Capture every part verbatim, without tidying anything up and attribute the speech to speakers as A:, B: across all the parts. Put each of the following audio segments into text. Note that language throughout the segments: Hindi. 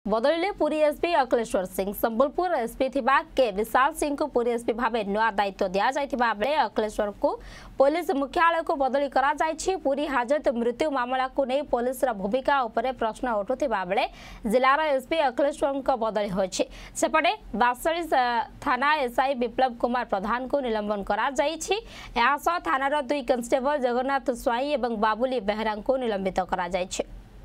A: बदलिले पुरी एसपी अखिलेश्वर सिंह संबलपुर एसपी थिबा के विशाल सिंह को पुरी एसपी भावे नुआ दायित्व दिया जायथिबा बेले अखिलेश्वर को पुलिस मुख्यालय को बदली करा जायछि। पुरी हाजत मृत्यु मामला को नहीं पुलिस रा भूमिका उपरे प्रश्न उठुथिबा बेले जिलार एसपी अखिलेश्वर को बदली होछि। सेपटे बासळी थाना एसआई विप्लव कुमार प्रधान को निलंबन करा जायछि। एहा सह थानार दुई कांस्टेबल जगन्नाथ स्वाई एवं बाबुली बेहरा को निलंबित करा जायछि।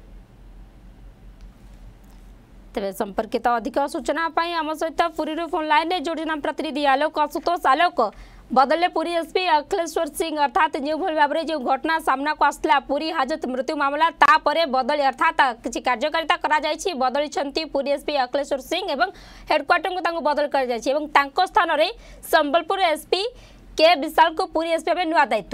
A: तेज संपर्कित अधिक सूचना आम सहित पुरी फोन लाइन में जोड़ी नाम प्रतिनिधि आलोक आशुतोष। आलोक, बदले पुरी एसपी अखिलेश्वर सिंह अर्थात जो भाव में जो घटना सामना को आसला पुरी हाजत मृत्यु मामला तापर बदली अर्थात किसी कार्यकारिता करा बदली पुरी एसपी अखिलेश्वर सिंह एवं हेडक्वार्टर को बदल कर स्थान में संबलपुर एसपी के विशाल को पुरी एसपी में नुआ दायित्व।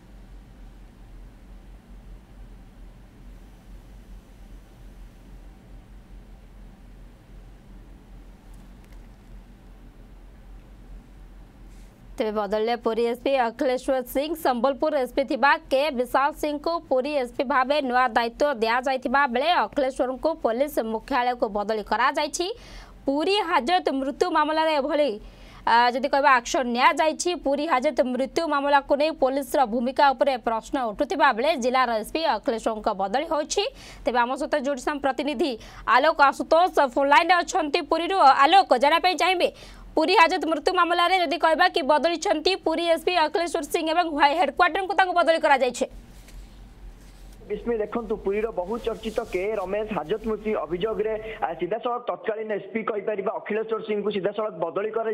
A: तेरे बदलले पुरी एसपी अखिलेश्वर सिंह संबलपुर एसपी थिबा के विशाल सिंह को पुरी एसपी भावे नुआ दायित्व दिया जायथिबा बेले अखिलेश्वर को पुलिस मुख्यालय को बदली करा जायछि। पुरी हाजत मृत्यु मामला रे भली जदि कहबा एक्शन निया जायछि। पुरी हाजत मृत्यु मामला को नहीं पुलिस रा भूमिका उपरे प्रश्न उठुथिबा बेले जिला एसपी अखिलेश्वर को बदली होछि। तेबे आम सहित जोड़िसाम प्रतिनिधि आलोक आशुतोष फोन लाइन अछंती पुरी रो। आलोक, जाना पे चाहिए पुरी हाजत मृत्यु मामला रे जदि कहबा कि बदली पुरी एसपी अखिलेश्वर सिंह एवं हेडक्वार्टर को बदली करा जायछि।
B: विस्मय देखु पुरीर बहु चर्चित के रमेश हाजत मृत्यु अभियोग सीधा सड़क तत्कालीन एसपी कहीपर अखिलेश्वर सिंह को सीधा सड़क बदली कर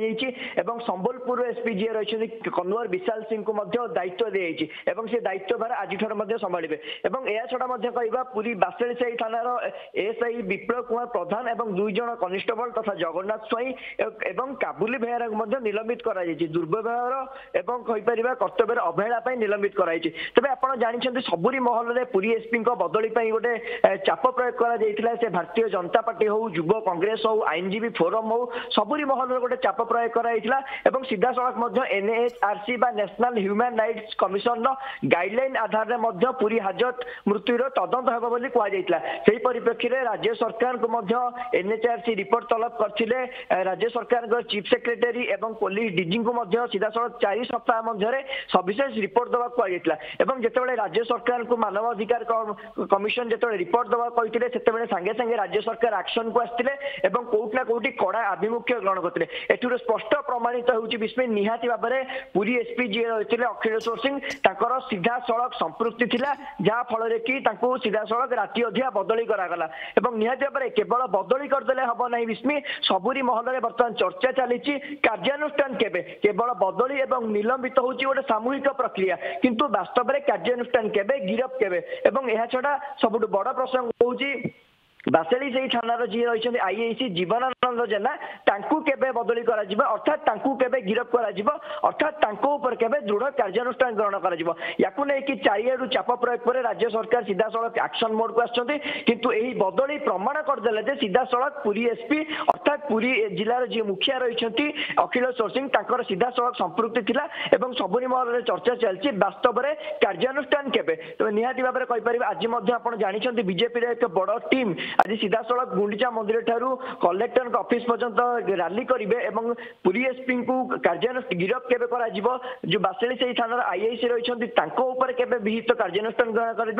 B: संबलपुर एसपी जी रही कन्वर विशाल सिंह को दायित्व दी से दायित्व भार आज संभाड़े। यह छड़ा कह पुरी बासेलसाही थानार एसआई विप्लव कुमार प्रधान और दुई जन कनिस्टेबल तथा जगन्नाथ स्वाई और काबुली बेहरा को निलंबित कर दुर्व्यवहार और कहीपर कर्तव्य अवहेला निलंबित कर तेज आप जानते सबुरी महल में पुरी एसपी बदली गोटे चाप प्रयोग कर भारतीय जनता पार्टी हो युव कांग्रेस हो आईनजीवी फोरम हो सबुरी महल में गोटे चाप प्रयोग कर सीधा सड़क NHRC national human rights commission guideline आधार में पुरी हाजत मृत्युर तदंत होगा कहुई परिप्रेक्षी में राज्य सरकार को एनएचआरसी रिपोर्ट तलब करते राज्य सरकार चीफ सेक्रेटरी और पुलिस डीजी को सीधा सड़क चार सप्ताह मध्य सविशेष रिपोर्ट देवा कहते जिते राज्य सरकार को मानव अधिकार कमिशन जो रिपोर्ट दवा कहते सांगे सांगे राज्य सरकार एक्शन को आसते कौटना कौटी कड़ा आभिमुख्य ग्रहण करते एठुर स्पष्ट प्रमाणित होउछि विस्मय निहाती भाव में पुरी एसपी जी रही अखिलेश्वर सिंह ताकर सीधा सड़क संपृक्ति थिला जहाँ फल कि सीधा सड़क राति अधिया बदली करागला निहाती भाव में केवल बदली करदे हम ना विस्मय सबुरी महल में बर्तमान चर्चा चली कार्यानुष्ठान केबे केवल बदली और निलंबित होउछि गोटे सामूहिक प्रक्रिया किंतु वास्तव में कार्यानुष्ठान केबे गिरफ केबे एवं यह छड़ा सबुठ बड़ प्रसंग होउछि बासेलसाही थानार जी रही आईआईसी जीवनानंद जेना तांकु केबे बदली करा जिबा अर्थात तांकु केबे गिरफ करा जिबा अर्थात तांकु ऊपर केबे दृढ़ कार्यानुष्ठान ग्रहण करा जिबा याकु नै कि चारियाडु चाप प्रयोग पर राज्य सरकार सीधा सड़क एक्शन मोड को आछथि किंतु एही बदली प्रमाण कर देले जे सीधा सड़क पुरी एसपी अर्थात पुरी जिलार जी मुखिया रहिछथि अखिलेश्वर सिंह तांकर सीधा सड़क संपृक्ति थिला एवं सबुरी महल रे चर्चा चलछि वास्तव में कार्यानुष्ठान केबे तो निहाती भाबरे कहि परिबा आज मध्ये आपण जानिछथि बीजेपी रे एक बड़ टीम आज सीधा सड़क गुंडीचा मंदिर ठारू कलेक्टर ऑफिस पर्यंत रैली करेंगे पुरी एसपी को कार्यानुष्ठान गिरफ केबे करा जिवो जो बासेलसाही थानार आईआईसी रही केबे विहित कार्यानुष्ठान ग्रहण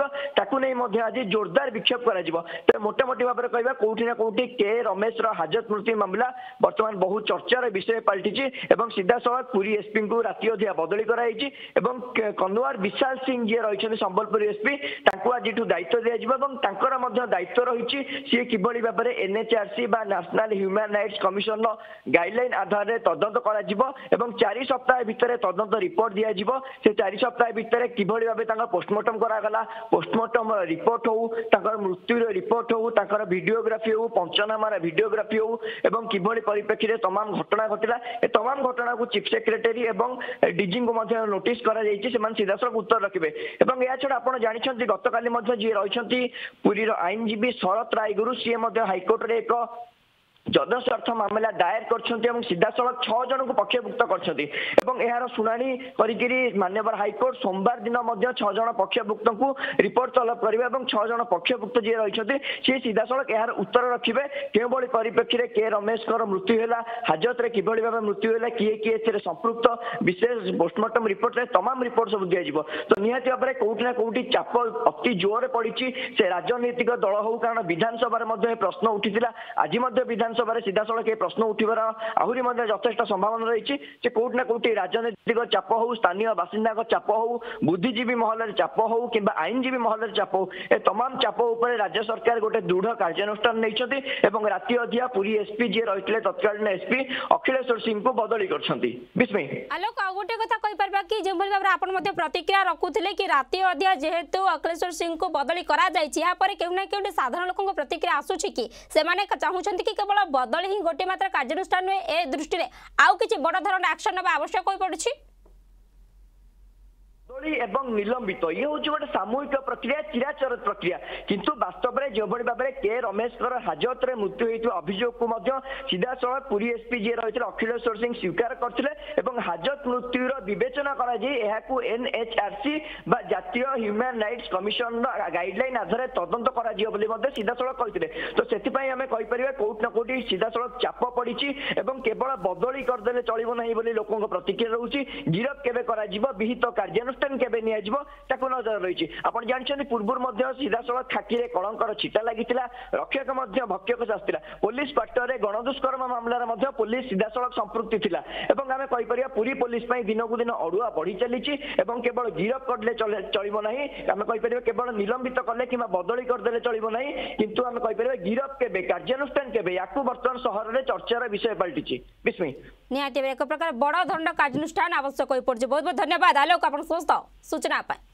B: कर आज जोरदार विक्षोभ कर मोटा मोटी भाव में कहवा कौटी ना कौटी के रमेश हाजत मृत्यु मामला बर्तमान बहुत चर्चार विषय पलटि सीधा सड़क पुरी एसपी को राति अधिया बदली कराई कन्वर विशाल सिंह जी रही संबलपुर एसपी आज दायित्व दिया दायित्व रही सी किभली भाव में NHRC national human rights commission guideline आधार में तदंत कर चार सप्ताह भितर तदंत रिपोर्ट दिज्व से चार सप्ताह भितर किभली भाव पोस्टमार्टम करागला पोस्टमार्टम रिपोर्ट हो मृत्यु रिपोर्ट हो भिडियोग्राफी हो पंचनामार भिडियोग्राफी हो किभली परिप्रेक्षी में तमाम घटना घटला तमाम घटना को चीफ सेक्रेटरी और डीजी को नोटिस कर सीधा सड़क उत्तर रखिए या छड़ा आप जानते गतकाली जी रही पुरीर आईनजीवी शरत रायगुरु सी हाइकोर्ट रे एक ଯଦସ୍ୟ ଅର୍ଥ ମାମଲା ଦାୟର କରିଛନ୍ତି ଏବଂ ସିଧାସଳଖ ଛଅ ଜଣଙ୍କୁ ପକ୍ଷଭୁକ୍ତ କରିଛନ୍ତି ଏବଂ ଏହାର ଶୁଣାଣି କରିକିରି ମାନ୍ୟବର ହାଇକୋର୍ଟ ସୋମବାର ଦିନ ମଧ୍ୟ ଛଅ ଜଣ ପକ୍ଷଭୁକ୍ତଙ୍କୁ ରିପୋର୍ଟ ତଲବ କରିବେ ଏବଂ ଛଅ ଜଣ ପକ୍ଷଭୁକ୍ତ ଯିଏ ରହିଛନ୍ତି ସେ ସିଧାସଳଖ ଏହାର ଉତ୍ତର ରଖିବେ କେଉଁଭଳି ପରିପ୍ରେକ୍ଷୀରେ କେ ରମେଶଙ୍କର ମୃତ୍ୟୁ ହେଲା, ହାଜତରେ କିଭଳି ଭାବେ ମୃତ୍ୟୁ ହେଲା, କିଏ କିଏ ଏଥିରେ ସମ୍ପୃକ୍ତ, ବିଶେଷ ପୋଷ୍ଟମର୍ଟମ ରିପୋର୍ଟରେ ତମାମ ରିପୋର୍ଟ ସବୁ ଦିଆଯିବ। ତ ନିହାତି ଭାବରେ କୋଉଠି ନା କୋଉଠି ଚାପ ଅତି ଜୋରରେ ପଡିଛି ସେ ରାଜନୈତିକ ଦଳ ହଉ, କାରଣ ବିଧାନସଭାରେ ମଧ୍ୟ ଏ ପ୍ରଶ୍ନ ଉଠିଥିଲା। ଆଜି ମଧ୍ୟ ବିଧାନସଭାରେ ସିଧାସଳଖ ଏ ପ୍ରଶ୍ନ ଉଠିବାର ଆହୁରି ମଧ୍ୟ ଯଥେଷ୍ଟ ସମ୍ଭାବନା ରହିଛି ଯେ କୋଉଠି ନା କୋଉଠି ରାଜନୈତିକ ଚାପ ହଉ, ସ୍ଥାନୀୟ ବାସିନ୍ଦାଙ୍କ ଚାପ ହଉ, ବୁଦ୍ଧିଜୀବୀ ମହଲରେ ଚାପ ହଉ କିମ୍ବା ଆଇନଜୀବୀ ମହଲରେ ଚାପ ହଉ, ଏ ତମାମ ଚାପ ଉପରେ ରାଜ୍ୟ ସରକାର ଗୋଟେ ଦୃଢ କାର୍ଯ୍ୟାନୁଷ୍ଠାନ ନେଇଛନ୍ତି ଏବଂ ରାତି ଅଧିଆ ପୁରୀ ଏସପି ଯିଏ ରହିଥିଲେ ତତ୍କାଳୀନ ଏସପି ଅଖିଳେଶ୍ୱର ସିଂଙ୍କୁ ବଦଳି କରିଛନ୍ତି। ବିସ୍ମୟ
A: ଆଲୋକ ଆଉ ଗୋଟେ କଥା କହିପାରିବା କି ଯେଭଳି ଭାବରେ ଆପଣ ମଧ୍ୟ ପ୍ରତିକ୍ରିୟା ରଖୁଥିଲେ କି ରାତି ଅଧିଆ ଯେହେତୁ ଅଖିଳେଶ୍ୱର ସିଂଙ୍କୁ ବଦଳି କରାଯାଇଛି, ଏହାପରେ କେଉଁ ନା କେଉଁଠି ସାଧାରଣ ଲୋକଙ୍କ ପ୍ରତିକ୍ରିୟା ଆସୁଛି କି ସେମାନେ ଚାହୁଁଛନ୍ତି କି କେବଳ ବଦଳି ହିଁ ଗୋଟିଏ ମାତ୍ର କାର୍ଯ୍ୟାନୁଷ୍ଠାନ ନୁହେଁ, ଏ ଦୃଷ୍ଟିରେ ଆଉ କିଛି ବଡ଼ ଧରଣର ଆକ୍ସନ ନେବା ଆବଶ୍ୟକ ହୋଇପଡୁଛି?
B: এবং নিলম্বিত ইয়ে হচ্ছে গোটে সামূহিক প্রক্রিয়া, চিরাচরিত প্রক্রিয়া, কিন্তু বাস্তবরে যেভাবে ভাবে কে রমেশଙ୍କର হাজতরে মৃত্যু হয়েছিল অভিযোগକୁ ମଧ୍ୟ ସିଧାସଳଖ ପୁରୀ ଏସପି ଯିଏ ରହିଥିଲେ ଅଖିଳେଶ୍ୱର ସିଂ ସ୍ୱୀକାର କରିଥିଲେ ଏବଂ ହାଜତ ମୃତ୍ୟୁର ବିବେଚନା କରାଯାଇ ଏହାକୁ ଏନଏଚଆରସି ବା ଜାତୀୟ ହ୍ୟୁମାନ୍ ରାଇଟ୍ସ କମିଶନର ଗାଇଡଲାଇନ ଆଧାରରେ ତଦନ୍ତ କରାଯିବ ବୋଲି ମଧ୍ୟ ସିଧାସଳଖ କହିଥିଲେ। ତ ସେଥିପାଇଁ ଆମେ କହିପାରିବା କୋଉଠି ନା କୋଉଠି ସିଧାସଳଖ ଚାପ ପଡିଛି ଏବଂ କେବଳ ବଦଳି କରିଦେଲେ ଚଳିବ ନାହିଁ ବୋଲି ଲୋକଙ୍କ ପ୍ରତିକ୍ରିୟା ରହୁଛି। ଗିରଫ କେବେ କରାଯିବ, ବିହିତ କାର୍ଯ୍ୟାନୁଷ୍ଠାନ କେବେ ନିଆଯିବ ତାକୁ ନଜର ରହିଛି। ଆପଣ ଜାଣିଛନ୍ତି ପୂର୍ବରୁ ମଧ୍ୟ ସିଧାସଳଖ ଖାକିରେ କଳଙ୍କର ଛିଟା ଲାଗିଥିଲା, ରକ୍ଷକ ମଧ୍ୟ ଭକ୍ଷକ ଶାସ୍ତିଲା। ପୋଲିସ କ୍ୱାର୍ଟରରେ ଗଣଦୁଷ୍କର୍ମ ମାମଲାରେ ମଧ୍ୟ ପୋଲିସ ସିଧାସଳଖ ସମ୍ପୃକ୍ତି ଥିଲା ଏବଂ ଆମେ କହିପାରିବା ପୁରୀ ପୋଲିସ ପାଇଁ ଦିନକୁ ଦିନ ଅଡୁଆ ବଢି ଚାଲିଛି ଏବଂ କେବଳ ଗିରଫ କରିଲେ ଚଳିବ ନାହିଁ, ଆମେ କହିପାରିବା କେବଳ ନିଲମ୍ବିତ କଲେ କିମ୍ବା ବଦଳି କରିଦେଲେ ଚଳିବ ନାହିଁ, କିନ୍ତୁ ଆମେ କହିପାରିବା ଗିରଫ କେବେ, କାର୍ଯ୍ୟାନୁଷ୍ଠାନ କେବେ, ୟାକୁ ବର୍ତ୍ତମାନ ସହରରେ ଚର୍ଚ୍ଚାର ବିଷୟ ପାଲଟିଛି। ବିସ୍ମୟ
A: ନିହାତି ଏକ ପ୍ରକାର ବଡ଼ ଧରଣର କାର୍ଯ୍ୟାନୁଷ୍ଠାନ ଆବଶ୍ୟକ ହୋଇପଡୁଛି। ବହୁତ ବହୁତ ଧନ୍ୟବାଦ ଆଲୋକ ଆପଣ ସମସ୍ତ सूचना पाए।